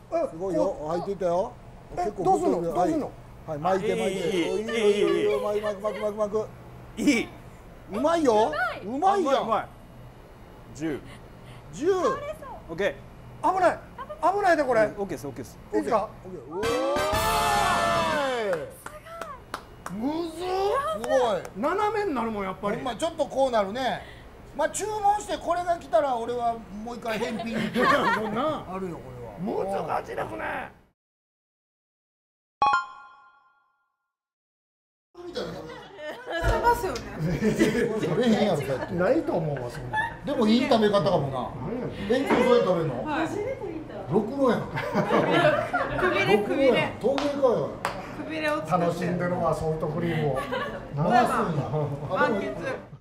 すごいよ。入っていったよ。結構どうすんの？どうすんの？ はい、巻いて巻いて。いいよ、巻く。 いい。 うまいよ。うまいじゃん。 うまい。10。オッケ危ない危ないでこれ。 ー。オッケーです。オッケーです。 いいですか？ おーい。むずっ。すごい。 斜めになるもんやっぱり。 ほんまちょっとこうなるね。まあ注文してこれが来たら俺はもう一回返品あるよこれは。 難しいですね。 食べますよね。 食べへんやろだって。 ないと思うわそんな。 でもいい食べ方かもな。勉強それ食べるの？ろくろやん。 くびれくびれ。 陶芸かよ。 くびれを作って。 楽しんでるわソフトクリームを。 回すんや。 満喫。